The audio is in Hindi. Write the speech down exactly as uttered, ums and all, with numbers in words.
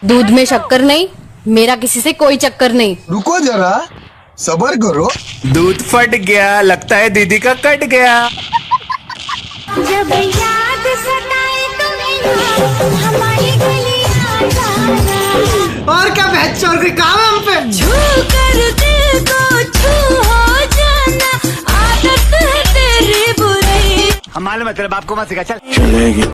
दूध में शक्कर नहीं, मेरा किसी से कोई चक्कर नहीं। रुको जरा, सब्र करो। दूध फट गया, लगता है दीदी का कट गया। जब याद सताए तुम्हें हमारी गलियां जाना। और क्या बहस चोर के काम हम पे। छू कर दिल को छू हो जाना, आदत है तेरी बुरी। हम मालूम है तेरे बाप को मत सिखा, चल।